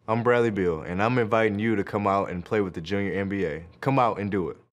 I'm Bradley Beal, and I'm inviting you to come out and play with the Junior NBA. Come out and do it.